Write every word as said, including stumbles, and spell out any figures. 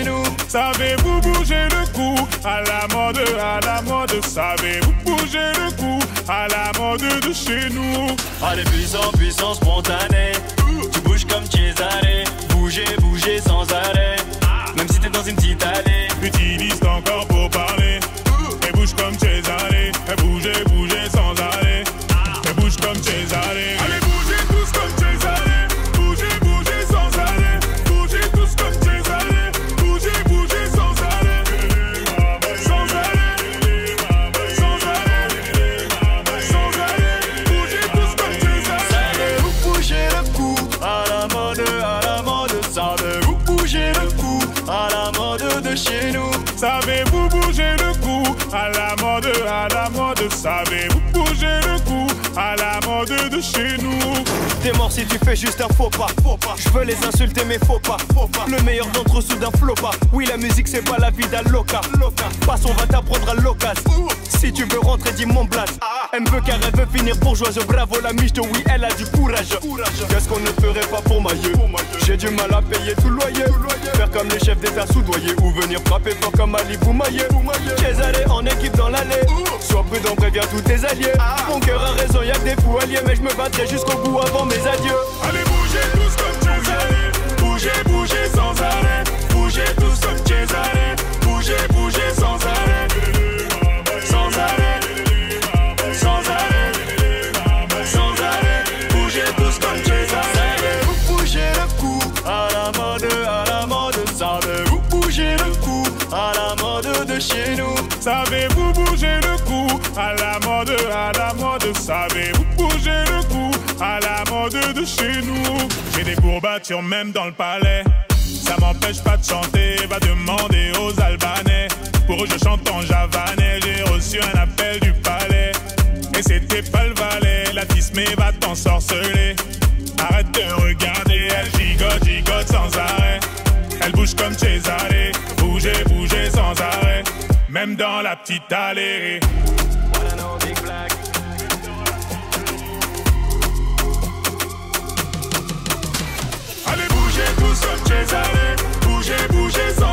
nous. Savez-vous bouger le cou à la mode, à la mode? Savez-vous bouger le cou à la mode de chez nous? Allez, puissant, puissant, spontané. Tu bouges comme Cesare. Bouger, bouger sans arrêt. Même si t'es dans une petite allée. Utilise ton corps pour parler. Et bouge comme Cesare. Et bouger, bouger sans arrêt. Et bouge comme Cesare. Allez, bougez tous comme Cesare. Bougez, bougez sans arrêt. Bougez tous comme Cesare. Bougez, bougez sans arrêt. Sans arrêt. Sans arrêt. Sans arrêt. Bougez tous comme Cesare. Savez-vous bouger le cou à la mode, à la mode? Savez-vous bouger le cou à la mode de chez nous? Savez-vous bouger le cou à la mode, à la mode? Savez-vous bouger le cou à la mode de chez nous? T'es mort si tu fais juste un faux pas, faux pas. Je veux les insulter mais faux pas, faux pas. Le meilleur d'entre eux sous d'un flot pas. Oui, la musique c'est pas la vie d'un loca. Passe, on va t'apprendre à l'occasion. Si tu veux rentrer, dis mon blase. Elle me veut car elle veut finir bourgeoise. Bravo la michto, oui elle a du courage. Qu'est-ce qu'on ne ferait pas pour Mailleux? J'ai du mal à payer tout le loyer. Faire comme les chefs d'état soudoyés. Ou venir frapper fort comme Ali Boumaillé. Cesare en équipe dans l'allée. Sois prudent, préviens tous tes alliés. Mon cœur a raison, y'a que des fous alliés. Mais je me battrai jusqu'au bout avant mes adieux. Allez, bougez tous comme Cesare. Bougez, bougez sans arrêt. Bougez tous comme Cesare. Bougez, bougez sans arrêt. Sans arrêt. Sans arrêt. Sans arrêt. Bougez tous comme Cesare. Savez-vous bouger le cou à la mode, à la mode? Savez-vous bouger le cou à la mode de chez nous? Savez-vous bouger le cou à la mode, à la mode? Savez-vous bouger le cou à la mode de chez nous? J'ai des courbatures même dans le palais. Ça m'empêche pas de chanter, va demander aux Albanais. Pour eux je chante en javanais, j'ai reçu un appel du palais. Et c'était pas le valet, la tismée va t'ensorceler. Arrête de regarder, elle gigote, gigote sans arrêt. Elle bouge comme Cesare, bougez, bougez sans arrêt. Même dans la petite allée. Allez, bougez tous comme Cesare. Bougez, bougez sans